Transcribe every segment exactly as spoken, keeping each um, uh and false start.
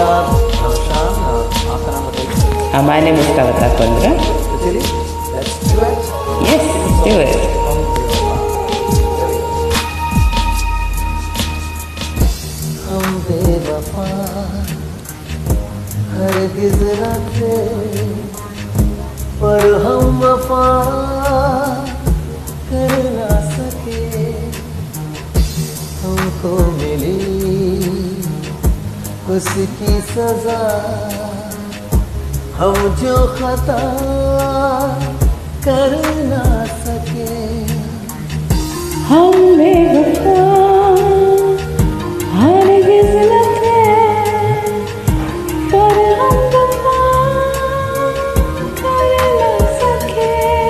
My name is Kavita Kondra. Yes, do it. हम बेवफा हरगिज़ न थे, पर हम वफा कर ना सके। हमको मिली उसकी सजा, हम जो खता कर ना सके। हम बेवफा हरगिज़ न थे, पर हम वफा कर ना सके।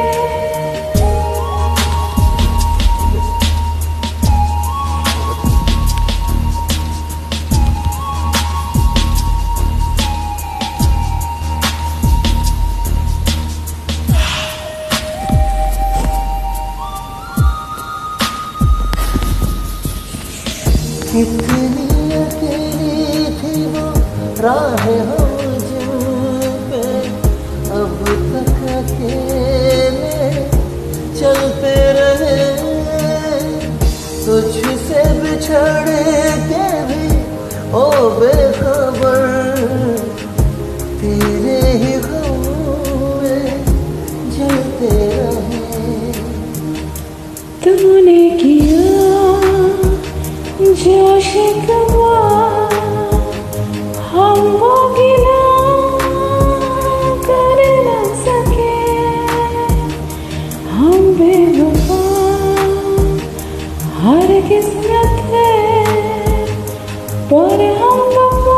कितनी अकेली थी वो राहें हम जिन पे, अब तक अकेले चलते रहे। तुझसे बिछड़ के भी ओ बेखबर, तेरे ही गम में जलते रहे। तूने किया जो शिकवा, हम वो गिला कर न सके। हम बेवफा हरगिज़ न थे, पर हम वफा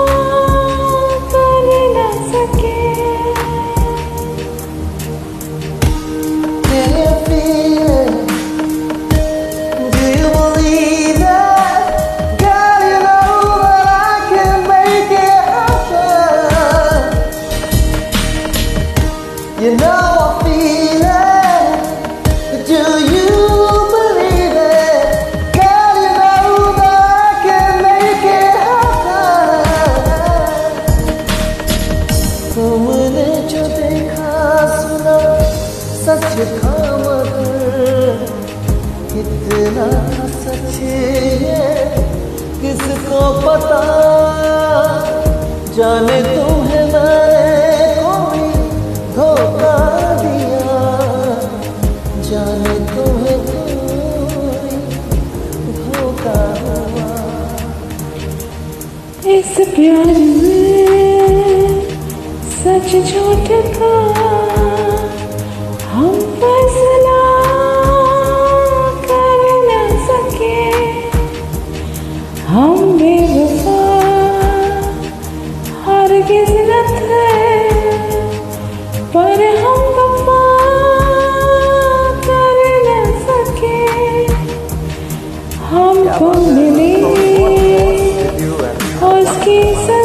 कर न सके। You know I feel it, do you believe it? Girl, you know that I can make it happen. तुमने जो देखा सुना सच था, मगर कितना था सच ये किसको पता। जाने तुम्हें मैंने कोई धोखा दिया, जाने तुम्हें कोई धोखा हुआ। इस प्यार में सच झूठ का हम फैसला कर न सके। हम बेवफा हरगिज़ न थे, पर हम वफा कर न सके। हमको मिली उसकी